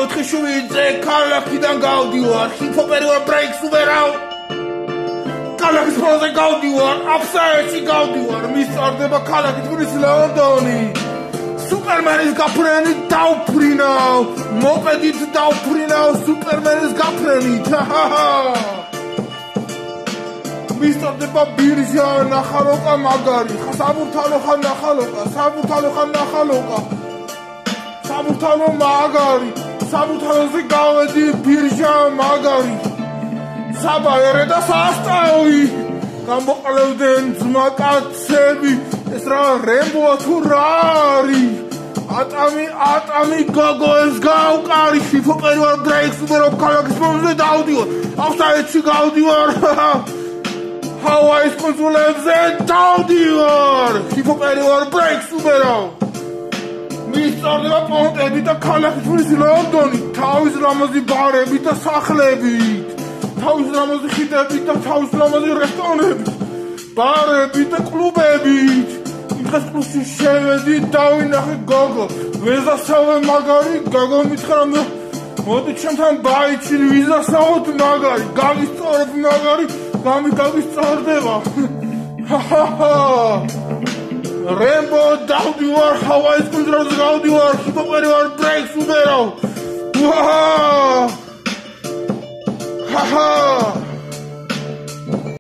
4-7 ქალაქიდან გავდივარ, ჰიპ-ჰოპერი ვარ, ბრეიქს უბერავ. ქალაქის ფონზე გავდივარ, აფსაეთში გავდივარ, მისწორდება ქალაქი თბილისი, ლონდონი. სუპერმენის გაფრენით დავფრინავ, მოპედით დავფრინავ, სუპერმენის გაფრენით. მისწორდება ბირჟა, ნახალოკა მაგარი, საბურთალო ხან ნახალოკა, საბურთალო ხან ნახალოკა. საბურთალო მაგარი, საბურთალოზე გავედი ბირჟა მაგარი. საბაერე და სასტავი, გამოყლევდნენ ძმაკაცები, ეს რა რემბოა თუ რა არის? ატამი გოგო ეს გავყარი, ჰიპ-ჰოპერი ვარ, ბრეიქს უბერავ, ქალაქის ფონზე დავდივარ, აფსაეთში გავდივარ. ჰავაის კუნძულებზე დავდივარ, ჰიპ-ჰოპერი ვარ, ბრეიქს უბერავ. მისწორდება პონტები და ქალაქი თბილისი, ლონდონი, თავის ლამაზი ბარებით და სახლებით, თავის ლამაზი ხიდებით და თავის ლამაზი რესტორნებით, ბარებით და კლუბებით. იმ დღეს კლუბში შევედი, დავინახე გოგო, ვეზასავე მაგარი, გოგო მითხრა მოდი ჩემთან ბაიჩი, ვიზასავოთ მაგარი, გამისწორებ მაგარი, გამისწორდება. რემბო დავდივარ, ჰავაის კუნძულებზე გავდივარ, ჰიპ-ჰოპერი ვარ, ბრეიქს უბერავ.